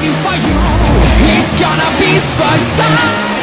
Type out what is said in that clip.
waiting for you. It's gonna be so sad.